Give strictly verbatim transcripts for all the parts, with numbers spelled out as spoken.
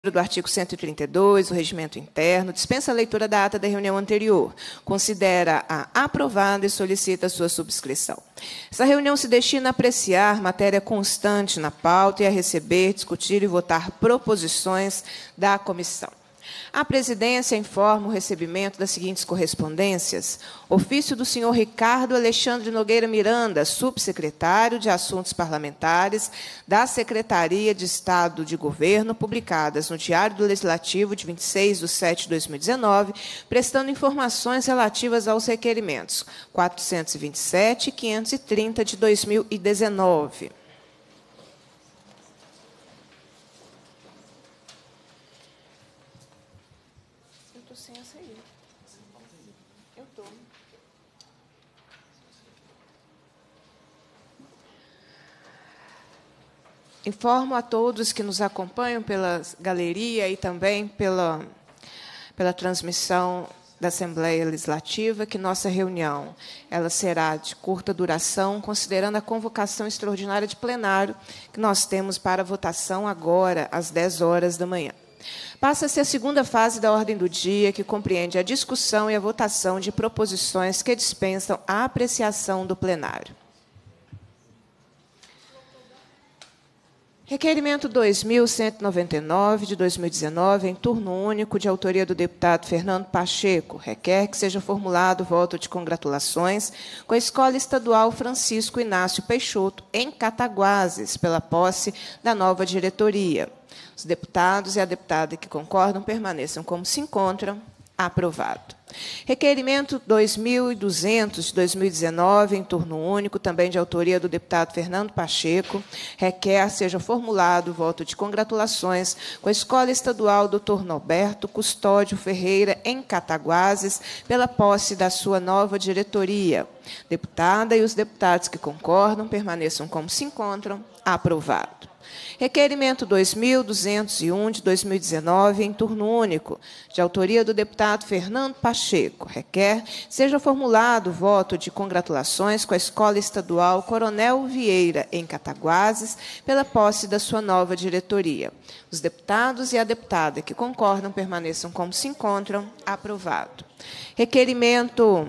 do artigo cento e trinta e dois do Regimento Interno, dispensa a leitura da ata da reunião anterior, considera-a aprovada e solicita a sua subscrição. Essa reunião se destina a apreciar matéria constante na pauta e a receber, discutir e votar proposições da comissão. A presidência informa o recebimento das seguintes correspondências. Ofício do senhor Ricardo Alexandre Nogueira Miranda, subsecretário de Assuntos Parlamentares da Secretaria de Estado de Governo, publicadas no Diário do Legislativo de vinte e seis de setembro de dois mil e dezenove, prestando informações relativas aos requerimentos quatrocentos e vinte e sete e quinhentos e trinta de dois mil e dezenove. Informo a todos que nos acompanham pela galeria e também pela, pela transmissão da Assembleia Legislativa que nossa reunião ela será de curta duração, considerando a convocação extraordinária de plenário que nós temos para votação agora, às dez horas da manhã. Passa-se a segunda fase da ordem do dia, que compreende a discussão e a votação de proposições que dispensam a apreciação do plenário. Requerimento dois mil cento e noventa e nove, de dois mil e dezenove, em turno único, de autoria do deputado Fernando Pacheco, requer que seja formulado voto de congratulações com a Escola Estadual Francisco Inácio Peixoto, em Cataguases, pela posse da nova diretoria. Os deputados e a deputada que concordam permaneçam como se encontram. Aprovado. Requerimento dois mil e duzentos, de dois mil e dezenove, em turno único, também de autoria do deputado Fernando Pacheco, requer seja formulado voto de congratulações com a Escola Estadual doutor Norberto Custódio Ferreira, em Cataguases, pela posse da sua nova diretoria. Deputada e os deputados que concordam permaneçam como se encontram. Aprovado. Requerimento dois mil duzentos e um, de dois mil e dezenove, em turno único, de autoria do deputado Fernando Pacheco, requer seja formulado voto de congratulações com a Escola Estadual Coronel Vieira, em Cataguases, pela posse da sua nova diretoria. Os deputados e a deputada que concordam permaneçam como se encontram. Aprovado. Requerimento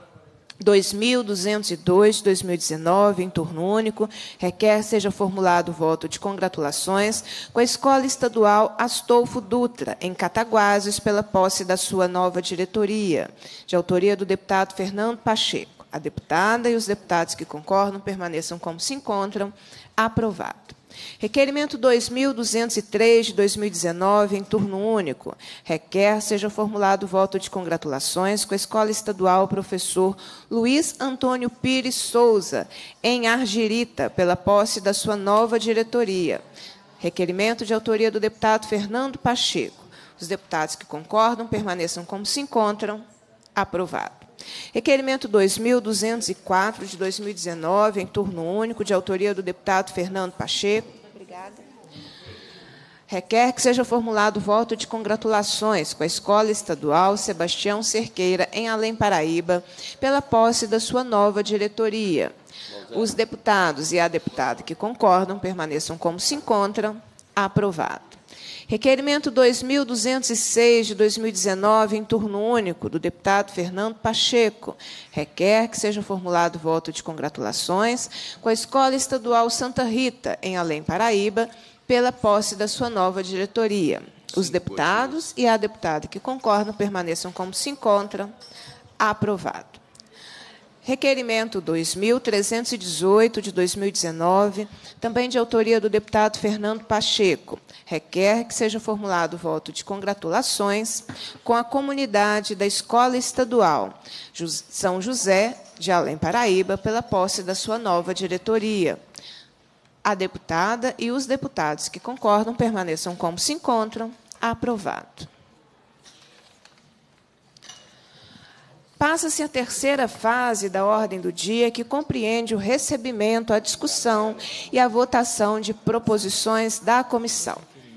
dois mil duzentos e dois, de dois mil e dezenove, em turno único, requer seja formulado voto de congratulações com a Escola Estadual Astolfo Dutra, em Cataguases, pela posse da sua nova diretoria, de autoria do deputado Fernando Pacheco. A deputada e os deputados que concordam permaneçam como se encontram. Aprovado. Requerimento dois mil duzentos e três, de dois mil e dezenove, em turno único, requer seja formulado voto de congratulações com a Escola Estadual Professor Luiz Antônio Pires Souza, em Argirita, pela posse da sua nova diretoria. Requerimento de autoria do deputado Fernando Pacheco. Os deputados que concordam permaneçam como se encontram. Aprovado. Requerimento dois mil duzentos e quatro, de dois mil e dezenove, em turno único, de autoria do deputado Fernando Pacheco. Obrigada. Requer que seja formulado voto de congratulações com a Escola Estadual Sebastião Cerqueira, em Além Paraíba, pela posse da sua nova diretoria. Os deputados e a deputada que concordam permaneçam como se encontram. Aprovado. Requerimento dois mil duzentos e seis, de dois mil e dezenove, em turno único, do deputado Fernando Pacheco, requer que seja formulado voto de congratulações com a Escola Estadual Santa Rita, em Além Paraíba, pela posse da sua nova diretoria. Os deputados e a deputada que concordam permaneçam como se encontram. Aprovado. Requerimento dois mil trezentos e dezoito, de dois mil e dezenove, também de autoria do deputado Fernando Pacheco, requer que seja formulado voto de congratulações com a comunidade da Escola Estadual São José, de Além Paraíba, pela posse da sua nova diretoria. A deputada e os deputados que concordam permaneçam como se encontram. Aprovado. Passa-se a terceira fase da ordem do dia, que compreende o recebimento, a discussão e a votação de proposições da comissão.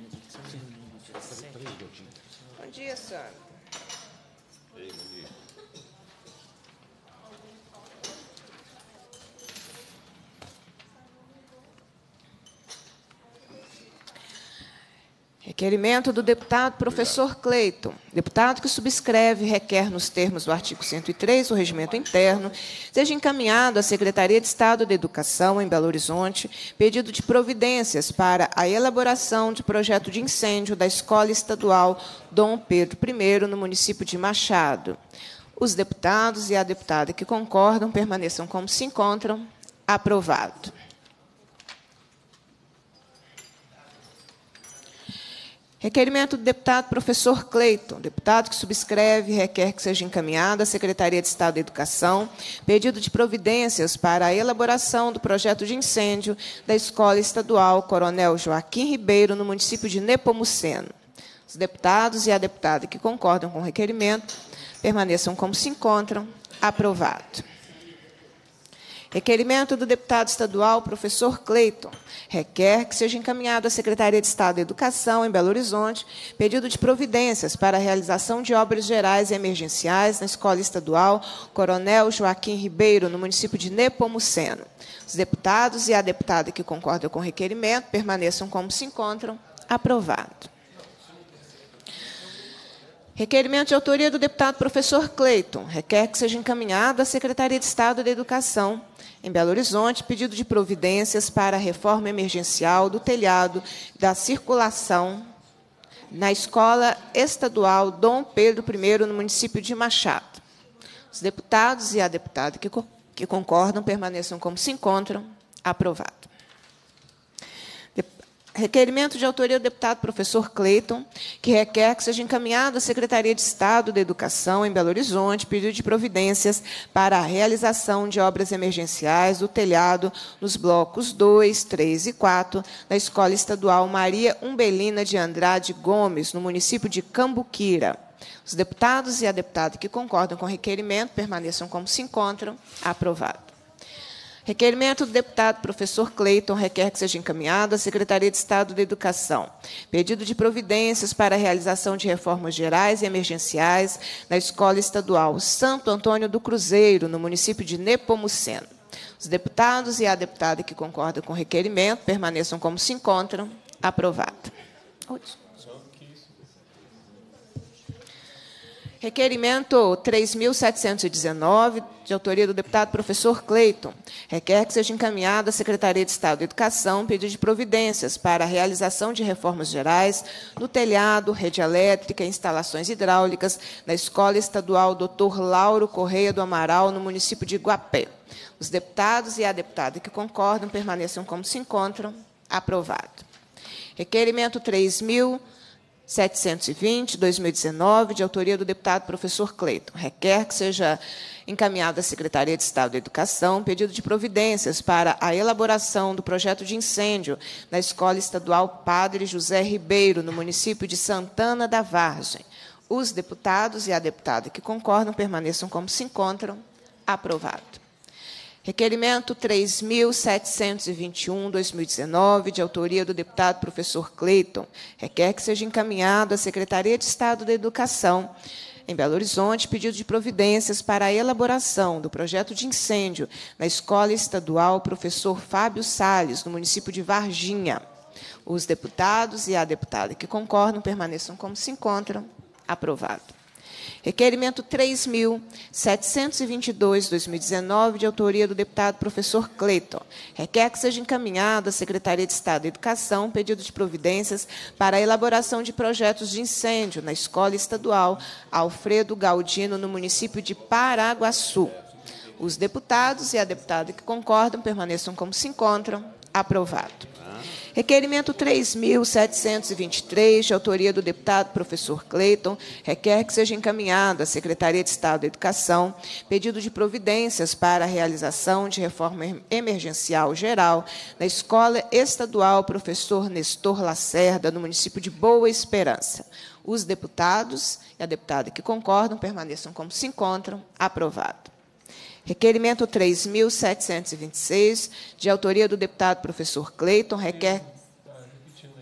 Bom dia, Sandra. Requerimento do deputado professor Cleiton. Deputado que subscreve e requer, nos termos do artigo cento e três do Regimento Interno, seja encaminhado à Secretaria de Estado da Educação, em Belo Horizonte, pedido de providências para a elaboração de projeto de incêndio da Escola Estadual Dom Pedro I, no município de Machado. Os deputados e a deputada que concordam permaneçam como se encontram. Aprovado. Requerimento do deputado professor Cleiton. Deputado que subscreve e requer que seja encaminhado à Secretaria de Estado da Educação pedido de providências para a elaboração do projeto de incêndio da Escola Estadual Coronel Joaquim Ribeiro, no município de Nepomuceno. Os deputados e a deputada que concordam com o requerimento permaneçam como se encontram. Aprovado. Requerimento do deputado estadual professor Cleiton. Requer que seja encaminhado à Secretaria de Estado da Educação, em Belo Horizonte, pedido de providências para a realização de obras gerais e emergenciais na Escola Estadual Coronel Joaquim Ribeiro, no município de Nepomuceno. Os deputados e a deputada que concordam com o requerimento permaneçam como se encontram. Aprovado. Requerimento de autoria do deputado professor Cleiton. Requer que seja encaminhado à Secretaria de Estado da Educação, em Belo Horizonte, pedido de providências para a reforma emergencial do telhado da circulação na Escola Estadual Dom Pedro I, no município de Machado. Os deputados e a deputada que, co que concordam permaneçam como se encontram. Aprovado. Requerimento de autoria do deputado professor Cleiton, que requer que seja encaminhado à Secretaria de Estado da Educação, em Belo Horizonte, pedido de providências para a realização de obras emergenciais do telhado nos blocos dois, três e quatro da Escola Estadual Maria Umbelina de Andrade Gomes, no município de Cambuquira. Os deputados e a deputada que concordam com o requerimento permaneçam como se encontram. Aprovado. Requerimento do deputado professor Cleiton requer que seja encaminhado à Secretaria de Estado da Educação pedido de providências para a realização de reformas gerais e emergenciais na Escola Estadual Santo Antônio do Cruzeiro, no município de Nepomuceno. Os deputados e a deputada que concordam com o requerimento permaneçam como se encontram. Aprovado. Requerimento três mil setecentos e dezenove, de autoria do deputado professor Cleiton, requer que seja encaminhado à Secretaria de Estado da Educação pedido de providências para a realização de reformas gerais no telhado, rede elétrica e instalações hidráulicas na Escola Estadual doutor Lauro Correia do Amaral, no município de Guapé. Os deputados e a deputada que concordam permaneçam como se encontram. Aprovado. Requerimento três mil setecentos e vinte, dois mil e dezenove, de autoria do deputado professor Cleiton. Requer que seja encaminhado à Secretaria de Estado da Educação pedido de providências para a elaboração do projeto de incêndio na Escola Estadual Padre José Ribeiro, no município de Santana da Vargem. Os deputados e a deputada que concordam permaneçam como se encontram. Aprovado. Requerimento três mil setecentos e vinte e um, dois mil e dezenove, de autoria do deputado professor Cleiton, requer que seja encaminhado à Secretaria de Estado da Educação, em Belo Horizonte, pedido de providências para a elaboração do projeto de incêndio na Escola Estadual Professor Fábio Salles, no município de Varginha. Os deputados e a deputada que concordam permaneçam como se encontram. Aprovado. Requerimento três mil setecentos e vinte e dois, dois mil e dezenove, de autoria do deputado professor Cleiton, requer que seja encaminhado à Secretaria de Estado da Educação pedido de providências para a elaboração de projetos de incêndio na Escola Estadual Alfredo Galdino, no município de Paraguaçu. Os deputados e a deputada que concordam permaneçam como se encontram. Aprovado. Requerimento três mil setecentos e vinte e três, de autoria do deputado professor Cleiton, requer que seja encaminhado à Secretaria de Estado da Educação pedido de providências para a realização de reforma emergencial geral na Escola Estadual Professor Nestor Lacerda, no município de Boa Esperança. Os deputados e a deputada que concordam permaneçam como se encontram. Aprovado. Requerimento três mil setecentos e vinte e seis, de autoria do deputado professor Cleiton, requer...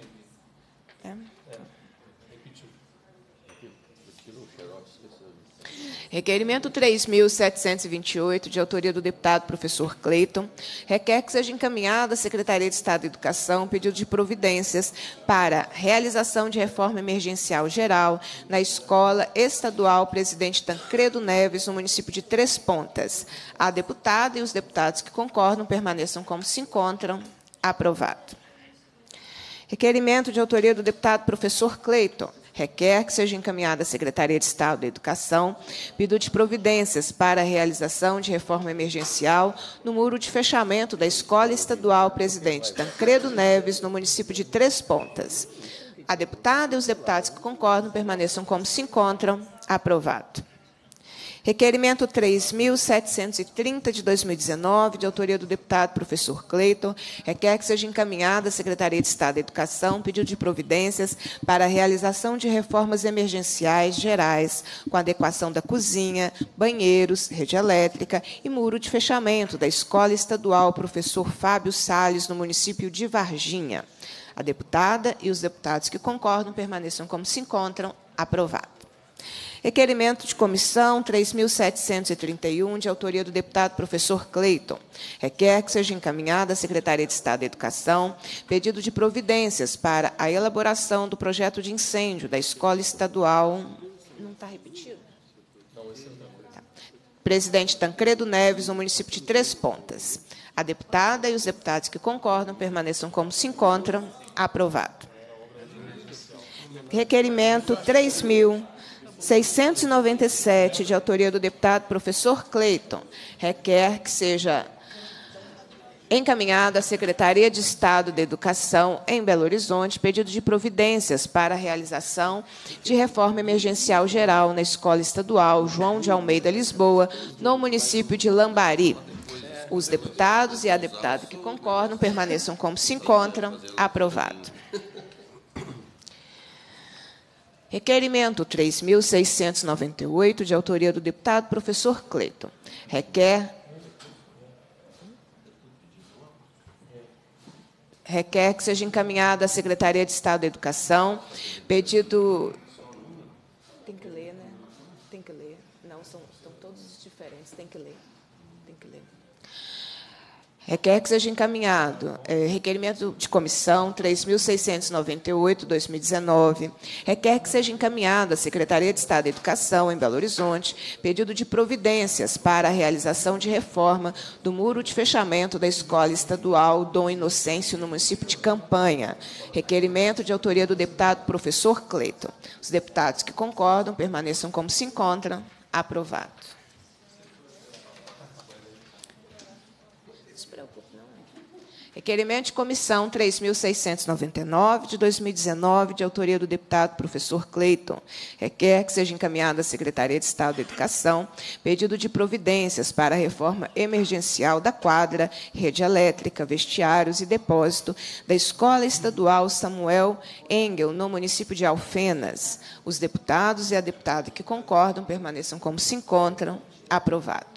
É. Requerimento três mil setecentos e vinte e oito, de autoria do deputado professor Cleiton, requer que seja encaminhada à Secretaria de Estado da Educação pedido de providências para realização de reforma emergencial geral na Escola Estadual Presidente Tancredo Neves, no município de Três Pontas. A deputada e os deputados que concordam permaneçam como se encontram. Aprovado. Requerimento de autoria do deputado professor Cleiton, requer que seja encaminhada à Secretaria de Estado da Educação pedido de providências para a realização de reforma emergencial no muro de fechamento da Escola Estadual Presidente Tancredo Neves, no município de Três Pontas. A deputada e os deputados que concordam permaneçam como se encontram. Aprovado. Requerimento três mil setecentos e trinta, de dois mil e dezenove, de autoria do deputado professor Cleiton, requer que seja encaminhada à Secretaria de Estado da Educação pedido de providências para a realização de reformas emergenciais gerais, com adequação da cozinha, banheiros, rede elétrica e muro de fechamento da Escola Estadual Professor Fábio Salles, no município de Varginha. A deputada e os deputados que concordam permaneçam como se encontram. Aprovado. Requerimento de comissão três mil setecentos e trinta e um, de autoria do deputado professor Cleiton, requer que seja encaminhada à Secretaria de Estado da Educação pedido de providências para a elaboração do projeto de incêndio da Escola Estadual... Não está repetido? Não, esse não está. Presidente Tancredo Neves, no município de Três Pontas. A deputada e os deputados que concordam permaneçam como se encontram. Aprovado. Requerimento três mil seiscentos e noventa e sete, de autoria do deputado professor Cleiton, requer que seja encaminhado à Secretaria de Estado da Educação, em Belo Horizonte, pedido de providências para a realização de reforma emergencial geral na Escola Estadual João de Almeida Lisboa, no município de Lambari. Os deputados e a deputada que concordam permaneçam como se encontram. Aprovado. Requerimento três mil seiscentos e noventa e oito, de autoria do deputado professor Cleiton, requer, requer que seja encaminhado à Secretaria de Estado da Educação pedido... Tem que ler, né? Tem que ler. Não, são, são todos diferentes, tem que ler. Tem que ler. Requer que seja encaminhado é, requerimento de comissão três mil seiscentos e noventa e oito, dois mil e dezenove, requer que seja encaminhado à Secretaria de Estado da Educação, em Belo Horizonte, pedido de providências para a realização de reforma do muro de fechamento da Escola Estadual Dom Inocêncio, no município de Campanha. Requerimento de autoria do deputado professor Cleiton. Os deputados que concordam permaneçam como se encontram. Aprovado. Requerimento de comissão três mil seiscentos e noventa e nove, de dois mil e dezenove, de autoria do deputado professor Cleiton, requer que seja encaminhado à Secretaria de Estado da Educação pedido de providências para a reforma emergencial da quadra, rede elétrica, vestiários e depósito da Escola Estadual Samuel Engel, no município de Alfenas. Os deputados e a deputada que concordam permaneçam como se encontram. Aprovado.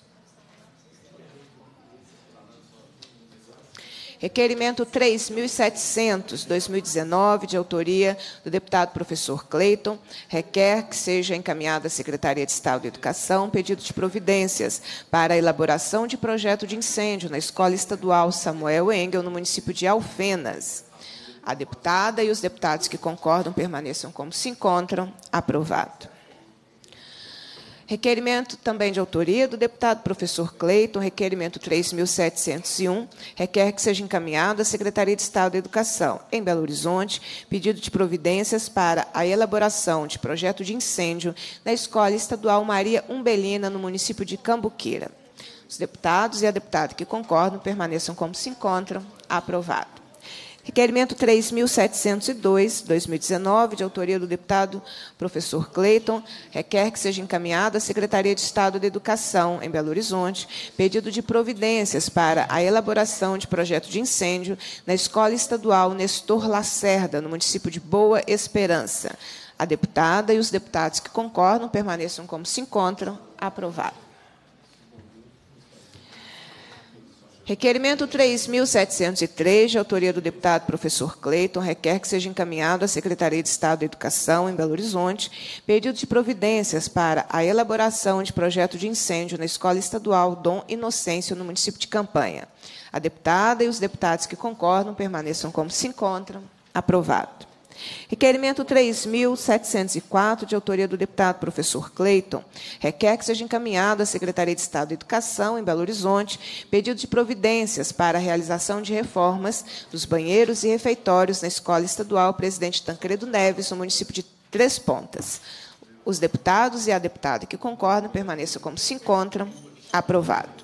Requerimento três mil e setecentos, dois mil e dezenove, de autoria do deputado professor Cleiton, requer que seja encaminhado à Secretaria de Estado da Educação pedido de providências para a elaboração de projeto de incêndio na Escola Estadual Samuel Engel, no município de Alfenas. A deputada e os deputados que concordam permaneçam como se encontram. Aprovado. Requerimento também de autoria do deputado professor Cleiton, requerimento três mil setecentos e um, requer que seja encaminhado à Secretaria de Estado da Educação, em Belo Horizonte, pedido de providências para a elaboração de projeto de incêndio na Escola Estadual Maria Umbelina, no município de Cambuquira. Os deputados e a deputada que concordam permaneçam como se encontram. Aprovado. Requerimento três mil setecentos e dois, dois mil e dezenove, de autoria do deputado professor Cleiton, requer que seja encaminhado à Secretaria de Estado da Educação, em Belo Horizonte, pedido de providências para a elaboração de projeto de incêndio na Escola Estadual Nestor Lacerda, no município de Boa Esperança. A deputada e os deputados que concordam permaneçam como se encontram. Aprovado. Requerimento três mil setecentos e três, de autoria do deputado professor Cleiton, requer que seja encaminhado à Secretaria de Estado da Educação, em Belo Horizonte, pedido de providências para a elaboração de projeto de incêndio na Escola Estadual Dom Inocêncio, no município de Campanha. A deputada e os deputados que concordam permaneçam como se encontram. Aprovado. Requerimento três mil setecentos e quatro, de autoria do deputado professor Cleiton, requer que seja encaminhado à Secretaria de Estado da Educação, em Belo Horizonte, pedido de providências para a realização de reformas dos banheiros e refeitórios na Escola Estadual Presidente Tancredo Neves, no município de Três Pontas. Os deputados e a deputada que concordam permaneçam como se encontram. Aprovado.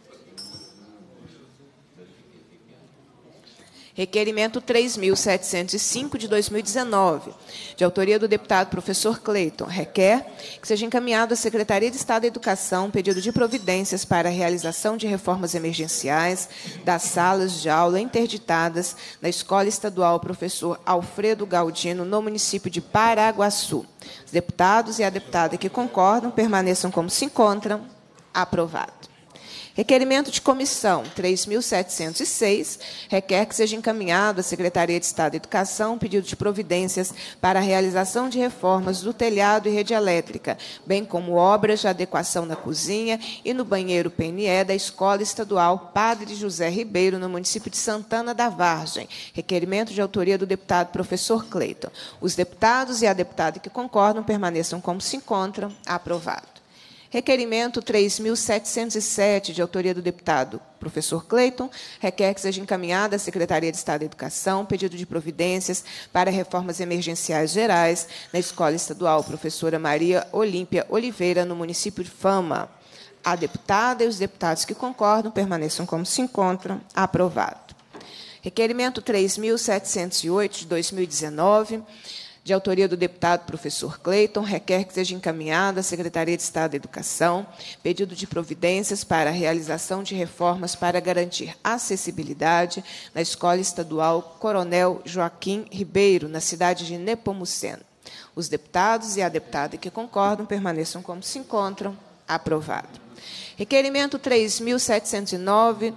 Requerimento três mil setecentos e cinco, de dois mil e dezenove, de autoria do deputado professor Cleiton, requer que seja encaminhado à Secretaria de Estado da Educação pedido de providências para a realização de reformas emergenciais das salas de aula interditadas na Escola Estadual Professor Alfredo Galdino, no município de Paraguaçu. Os deputados e a deputada que concordam permaneçam como se encontram. Aprovado. Requerimento de comissão três mil setecentos e seis, requer que seja encaminhado à Secretaria de Estado da Educação pedido de providências para a realização de reformas do telhado e rede elétrica, bem como obras de adequação na cozinha e no banheiro P N E da Escola Estadual Padre José Ribeiro, no município de Santana da Vargem. Requerimento de autoria do deputado professor Cleiton. Os deputados e a deputada que concordam permaneçam como se encontram. Aprovado. Requerimento três mil setecentos e sete, de autoria do deputado professor Cleiton, requer que seja encaminhada à Secretaria de Estado da Educação pedido de providências para reformas emergenciais gerais na Escola Estadual Professora Maria Olímpia Oliveira, no município de Fama. A deputada e os deputados que concordam permaneçam como se encontram. Aprovado. Requerimento três mil setecentos e oito, de dois mil e dezenove, de autoria do deputado professor Cleiton, requer que seja encaminhado à Secretaria de Estado da Educação pedido de providências para a realização de reformas para garantir acessibilidade na Escola Estadual Coronel Joaquim Ribeiro, na cidade de Nepomuceno. Os deputados e a deputada que concordam permaneçam como se encontram. Aprovado. Requerimento três mil setecentos e nove,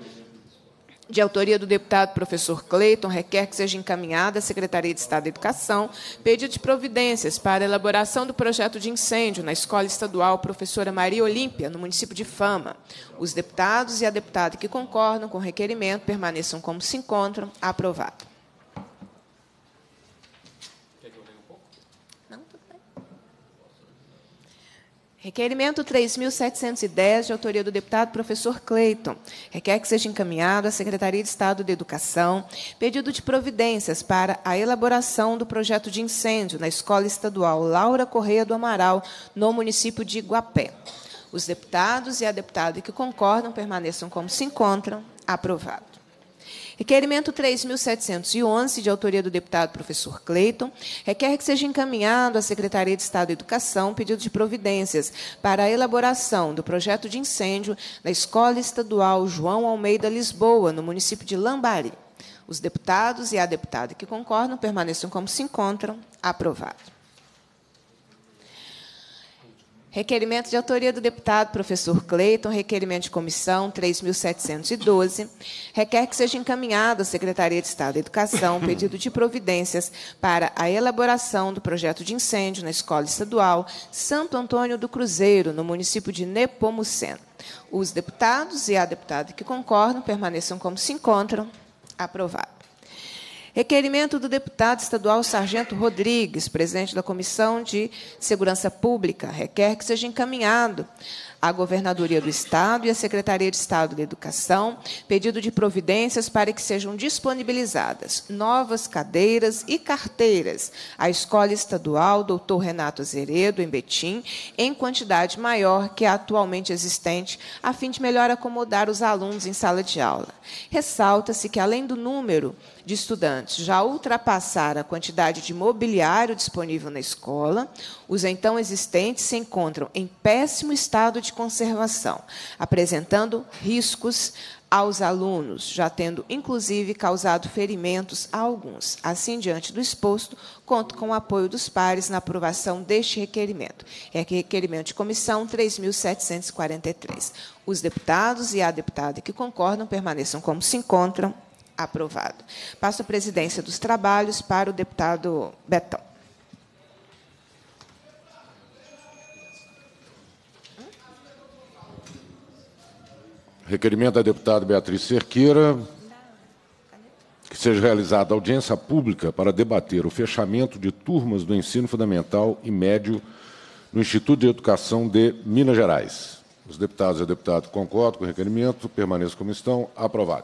de autoria do deputado professor Cleiton, requer que seja encaminhada à Secretaria de Estado da Educação pedido de providências para a elaboração do projeto de incêndio na Escola Estadual Professora Maria Olímpia, no município de Fama. Os deputados e a deputada que concordam com o requerimento permaneçam como se encontram. Aprovado. Requerimento três mil setecentos e dez, de autoria do deputado professor Cleiton, requer que seja encaminhado à Secretaria de Estado da Educação pedido de providências para a elaboração do projeto de incêndio na Escola Estadual Laura Correia do Amaral, no município de Iguapé. Os deputados e a deputada que concordam permaneçam como se encontram. Aprovado. Requerimento três mil setecentos e onze, de autoria do deputado professor Cleiton, requer que seja encaminhado à Secretaria de Estado da Educação pedido de providências para a elaboração do projeto de incêndio na Escola Estadual João Almeida Lisboa, no município de Lambari. Os deputados e a deputada que concordam permaneçam como se encontram. Aprovado. Requerimento de autoria do deputado professor Cleiton, requerimento de comissão três mil setecentos e doze, requer que seja encaminhado à Secretaria de Estado da Educação pedido de providências para a elaboração do projeto de incêndio na Escola Estadual Santo Antônio do Cruzeiro, no município de Nepomuceno. Os deputados e a deputada que concordam permaneçam como se encontram. Aprovado. Requerimento do deputado estadual Sargento Rodrigues, presidente da Comissão de Segurança Pública, requer que seja encaminhado à Governadoria do Estado e à Secretaria de Estado da Educação pedido de providências para que sejam disponibilizadas novas cadeiras e carteiras à Escola Estadual doutor Renato Azeredo, em Betim, em quantidade maior que a atualmente existente, a fim de melhor acomodar os alunos em sala de aula. Ressalta-se que, além do número de estudantes estudantes já ultrapassaram a quantidade de mobiliário disponível na escola, os então existentes se encontram em péssimo estado de conservação, apresentando riscos aos alunos, já tendo, inclusive, causado ferimentos a alguns. Assim, diante do exposto, conto com o apoio dos pares na aprovação deste requerimento. É requerimento de comissão três mil setecentos e quarenta e três. Os deputados e a deputada que concordam permaneçam como se encontram. Aprovado. Passo a presidência dos trabalhos para o deputado Betão. Requerimento da deputada Beatriz Cerqueira, que seja realizada audiência pública para debater o fechamento de turmas do ensino fundamental e médio no Instituto de Educação de Minas Gerais. Os deputados e deputadas concordam com o requerimento, permaneçam como estão. Aprovado.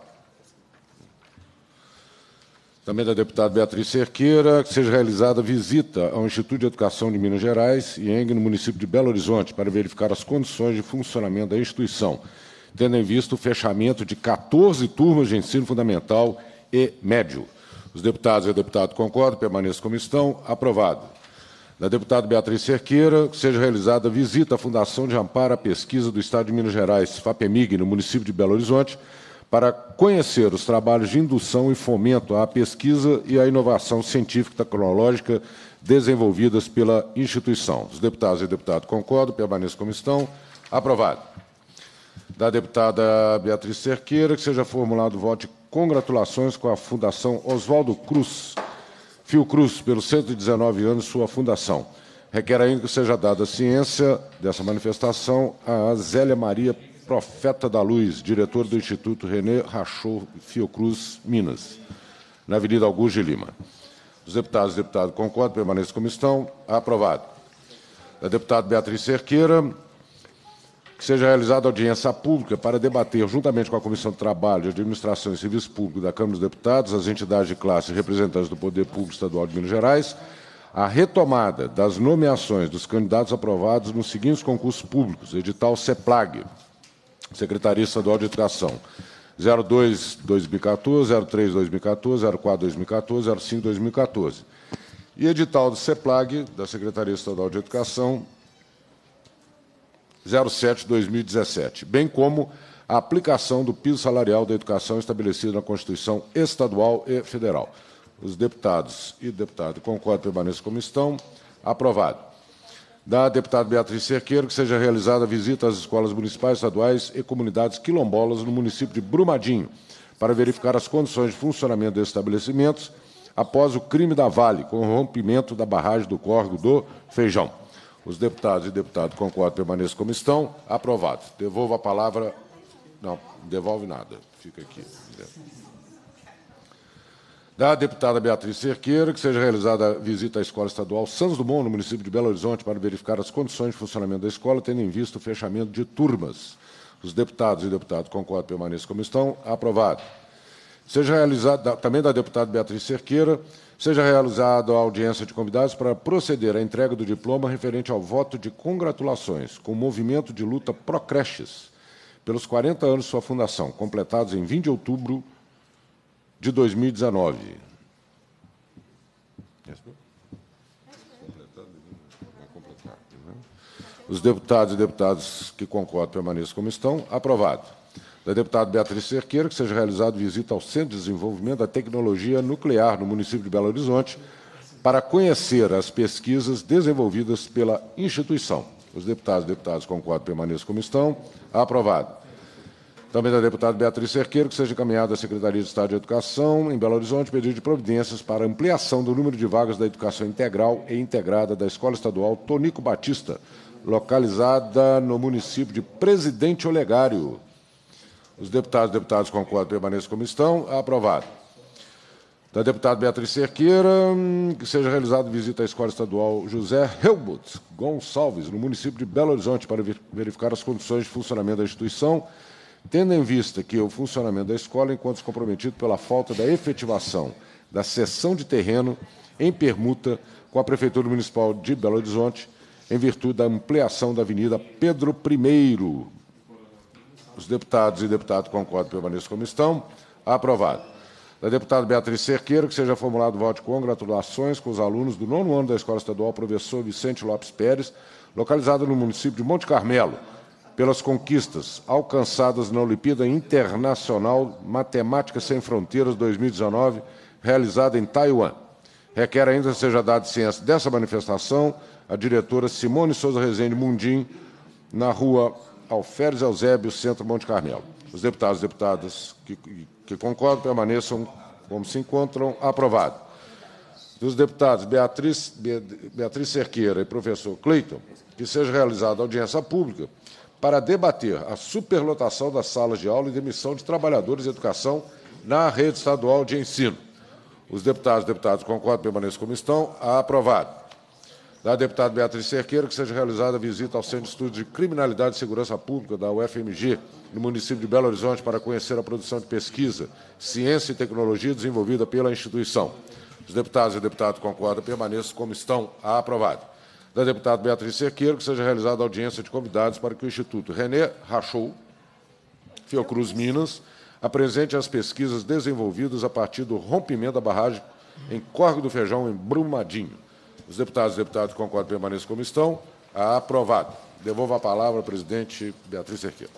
Também da deputada Beatriz Cerqueira, que seja realizada visita ao Instituto de Educação de Minas Gerais, I E N G, no município de Belo Horizonte, para verificar as condições de funcionamento da instituição, tendo em vista o fechamento de quatorze turmas de ensino fundamental e médio. Os deputados e deputadas concordam, permaneçam como estão. Aprovado. Da deputada Beatriz Cerqueira, que seja realizada visita à Fundação de Amparo à Pesquisa do Estado de Minas Gerais, FAPEMIG, no município de Belo Horizonte, para conhecer os trabalhos de indução e fomento à pesquisa e à inovação científica e tecnológica desenvolvidas pela instituição. Os deputados e deputadas concordam, permaneçam como estão. Aprovado. Da deputada Beatriz Cerqueira, que seja formulado voto de congratulações com a Fundação Oswaldo Cruz, Fiocruz, pelos cento e dezenove anos de sua fundação. Requer ainda que seja dada ciência dessa manifestação a Zélia Maria Profeta da Luz, diretor do Instituto René Rachou Fiocruz, Minas, na Avenida Augusto de Lima. Os deputados e deputadas concordam, permaneçam como estão. Aprovado. Da deputada Beatriz Cerqueira, que seja realizada audiência pública para debater, juntamente com a Comissão de Trabalho, Administração e Serviço Público da Câmara dos Deputados, as entidades de classe e representantes do Poder Público Estadual de Minas Gerais, a retomada das nomeações dos candidatos aprovados nos seguintes concursos públicos: edital CEPLAG, Secretaria Estadual de Educação, zero dois barra dois mil e quatorze, zero três barra dois mil e quatorze, zero quatro barra dois mil e quatorze, zero cinco barra dois mil e quatorze. E edital do CEPLAG, da Secretaria Estadual de Educação, zero sete barra dois mil e dezessete, bem como a aplicação do piso salarial da educação estabelecido na Constituição Estadual e Federal. Os deputados e deputadas concordam, permaneçam como estão. Aprovado. Da deputada Beatriz Cerqueira, que seja realizada a visita às escolas municipais, estaduais e comunidades quilombolas no município de Brumadinho, para verificar as condições de funcionamento desses estabelecimentos após o crime da Vale, com o rompimento da barragem do córrego do Feijão. Os deputados e deputadas concordam, permaneçam como estão. Aprovado. Devolvo a palavra. Não, devolve nada. Fica aqui. Da deputada Beatriz Cerqueira, que seja realizada a visita à Escola Estadual Santos Dumont, no município de Belo Horizonte, para verificar as condições de funcionamento da escola, tendo em vista o fechamento de turmas. Os deputados e deputadas concordam, permaneçam como estão. Aprovado. Seja realizada, também da deputada Beatriz Cerqueira, seja realizada a audiência de convidados para proceder à entrega do diploma referente ao voto de congratulações com o movimento de luta Procreches, pelos quarenta anos de sua fundação, completados em vinte de outubro de dois mil e dezenove. Os deputados e deputadas que concordam permaneçam como estão. Aprovado. Da deputada Beatriz Cerqueira, que seja realizada visita ao Centro de Desenvolvimento da Tecnologia Nuclear, no município de Belo Horizonte, para conhecer as pesquisas desenvolvidas pela instituição. Os deputados e deputadas concordam permaneçam como estão. Aprovado. Também da deputada Beatriz Cerqueira, que seja encaminhada à Secretaria de Estado de Educação, em Belo Horizonte, pedido de providências para ampliação do número de vagas da educação integral e integrada da Escola Estadual Tonico Batista, localizada no município de Presidente Olegário. Os deputados e deputadas concordam, permaneçam como estão. Aprovado. Da deputada Beatriz Cerqueira, que seja realizada visita à Escola Estadual José Helmut Gonçalves, no município de Belo Horizonte, para verificar as condições de funcionamento da instituição, tendo em vista que o funcionamento da escola encontra-se comprometido pela falta da efetivação da cessão de terreno em permuta com a Prefeitura Municipal de Belo Horizonte, em virtude da ampliação da Avenida Pedro I. Os deputados e deputadas concordam, permaneçam como estão. Aprovado. Da deputada Beatriz Cerqueira, que seja formulado voto de congratulações com os alunos do nono ano da Escola Estadual Professor Vicente Lopes Pérez, localizada no município de Monte Carmelo, pelas conquistas alcançadas na Olimpíada Internacional Matemática Sem Fronteiras dois mil e dezenove, realizada em Taiwan. Requer ainda que seja dada ciência dessa manifestação a diretora Simone Souza Rezende Mundim, na rua Alferes Eusébio, Centro Monte Carmelo. Os deputados e deputadas que, que concordam permaneçam como se encontram. Aprovado. Dos deputados Beatriz, Beatriz Cerqueira e professor Cleiton, que seja realizada audiência pública para debater a superlotação das salas de aula e demissão de trabalhadores de educação na rede estadual de ensino. Os deputados e deputadas concordam permaneçam como estão. Aprovado. Da deputada Beatriz Cerqueira, que seja realizada a visita ao Centro de Estudos de Criminalidade e Segurança Pública da U F M G, no município de Belo Horizonte, para conhecer a produção de pesquisa, ciência e tecnologia desenvolvida pela instituição. Os deputados e deputadas concordam permaneçam como estão. Aprovado. Da deputada Beatriz Cerqueira, que seja realizada a audiência de convidados para que o Instituto René Rachou, Fiocruz Minas, apresente as pesquisas desenvolvidas a partir do rompimento da barragem em Córrego do Feijão, em Brumadinho. Os deputados e deputadas concordam permaneçam como estão. Aprovado. Devolvo a palavra à presidente Beatriz Cerqueira.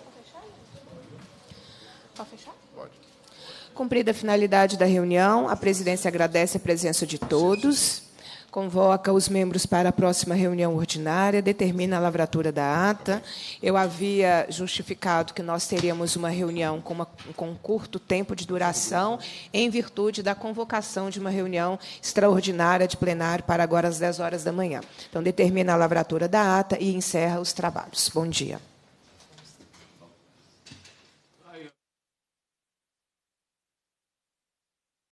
Pode fechar? Pode. Cumprida a finalidade da reunião, a presidência agradece a presença de todos, convoca os membros para a próxima reunião ordinária, determina a lavratura da ata. Eu havia justificado que nós teríamos uma reunião com, uma, com um curto tempo de duração, em virtude da convocação de uma reunião extraordinária de plenário para agora às dez horas da manhã. Então, determina a lavratura da ata e encerra os trabalhos. Bom dia.